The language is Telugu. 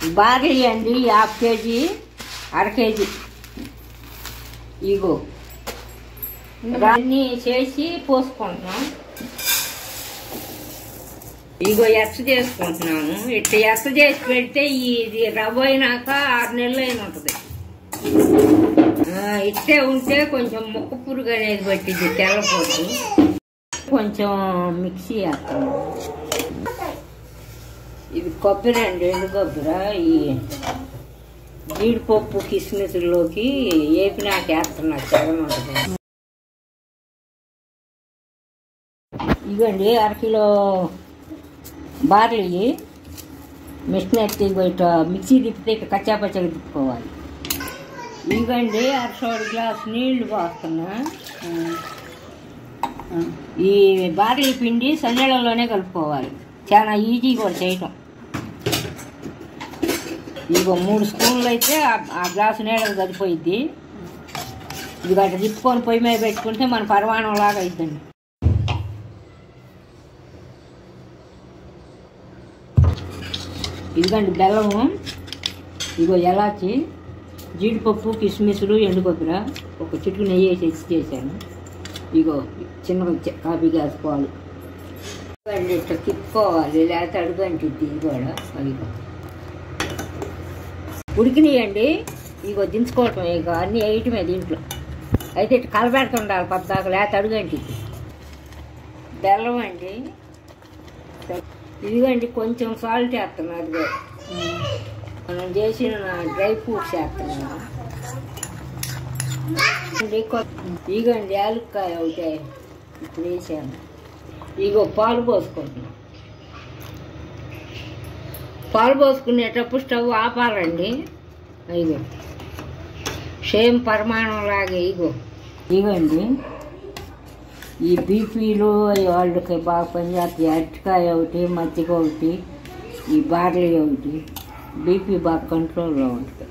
బార్లీ అండి 1/2 కేజీ, 1/2 కేజీ. ఇగో అన్నీ చేసి పోసుకుంటున్నాం. ఇగో ఎచ్చ చేసుకుంటున్నాము. ఇట్లా ఎచ్చ చేసి పెడితే ఇది రవ్వ అయినాక 6 నెలలు అయిన ఉంటుంది. ఇట్టే ఉంటే కొంచెం ముక్క పురుగు అనేది పట్టింది, తెల్లపోతు. కొంచెం మిక్సీ వేస్తాము. ఇది కొబ్బరి అండి, ఎండు కొబ్బరి. ఈ జీడిపప్పు కిస్మిస్లోకి వేపినాక వేస్తున్నా, తెగనుంటుంది. ఇవ్వండి 1/2 కిలో బార్లీ. మిషన్ ఎత్తి బయట మిక్సీ తిప్పితే ఇక కచ్చాపచ్చగా తిప్పుకోవాలి. ఇవ్వండి 1/2 గ్లాస్ నీళ్లు పోస్తున్నా. ఈ బార్లీ పిండి సన్నీళ్ళలోనే కలుపుకోవాలి. చాలా ఈజీ కూడా చేయటం. ఇగో 3 స్పూన్లు అయితే ఆ గ్లాసు నీళ్ళకి సరిపోయిద్ది. ఇది గట్ట తిప్పుకొని పొయ్యి మీద పెట్టుకుంటే మన పరమాణం లాగా అయిద్దండి. ఇదిగండి బెల్లము, ఇగో ఎలాచి, జీడిపప్పు, కిస్మిస్లు, ఎండు కొబ్బరి, ఒక చిటికి నెయ్యి వేసి ఎక్స్ చేశాను. ఇగో చిన్న కాఫీ గ్లాస్ పాలు. ఇట్లా తిప్పుకోవాలి, లేకపోతే అడుగంటిద్ది. ఇది కూడా ఇగో ఉడికినాయండి. ఇగో దించుకోవటం, ఇక అన్నీ వేయటమే దీంట్లో. అయితే ఇట్లా కలబెడుతుండాలి పద్దాక, లేకపోతే అడుగంటిద్ది. బెల్లం అండి, ఇదిగండి కొంచెం సాల్ట్ వేస్తున్నాను. అదిగో మనం చేసిన డ్రై ఫ్రూట్స్ వేస్తున్నాను. ఇగండి యాలక్కాయ ఒకటే ఇప్పుడు వేసాను. ఇగో పాలు పోసుకుంటున్నాం. పాలు పోసుకునేటప్పుడు స్టవ్ ఆపాలండి. ఇగో సేమ్ పరిమాణం లాగే. ఇగోండి ఈ బీపీలు వాళ్ళకి బాగా పనిచేస్తాయి. అరటికాయ ఒకటి, మజ్జిగ ఒకటి, ఈ బార్లీ ఒకటి, బీపీ బాగా కంట్రోల్లో ఉంటుంది.